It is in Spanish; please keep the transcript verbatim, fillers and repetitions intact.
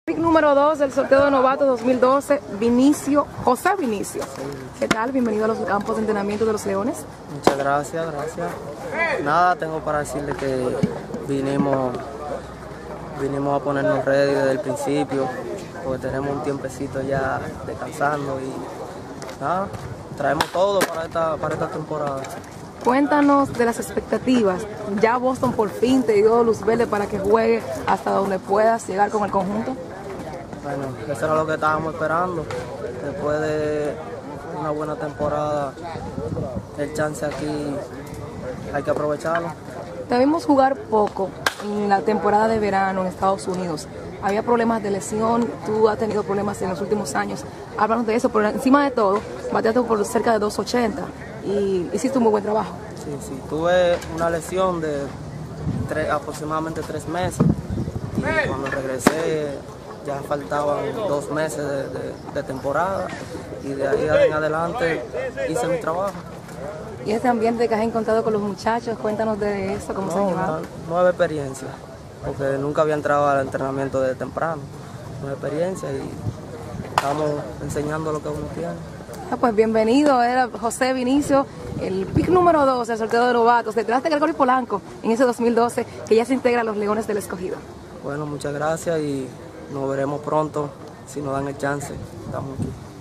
Pick número dos del sorteo de novatos dos mil doce, Vinicio, José Vinicio. ¿Qué tal? Bienvenido a los campos de entrenamiento de los Leones. Muchas gracias, gracias. Nada, tengo para decirle que vinimos, vinimos a ponernos ready desde el principio, porque tenemos un tiempecito ya descansando y nada, traemos todo para esta, para esta temporada. Cuéntanos de las expectativas. Ya Boston por fin te dio luz verde para que juegue hasta donde puedas llegar con el conjunto. Bueno, eso era lo que estábamos esperando. Después de una buena temporada, el chance aquí hay que aprovecharlo. Te vimos jugar poco en la temporada de verano en Estados Unidos. Había problemas de lesión, tú has tenido problemas en los últimos años. Háblanos de eso, pero encima de todo, bateaste por cerca de dos ochenta y hiciste un muy buen trabajo. Sí, sí, tuve una lesión de tres, aproximadamente tres meses y cuando regresé ya faltaban dos meses de, de, de temporada y de ahí en adelante hice mi trabajo. Y este ambiente que has encontrado con los muchachos, cuéntanos de eso, cómo No, se han llevado. Una nueva experiencia, porque nunca había entrado al entrenamiento de temprano. Nueva experiencia y estamos enseñando lo que uno tiene. Ah, pues bienvenido, era José Vinicio, el pick número dos del sorteo de novatos, detrás de Gregory Polanco en ese dos mil doce, que ya se integra a los Leones del Escogido. Bueno, muchas gracias y nos veremos pronto si nos dan el chance. Estamos aquí.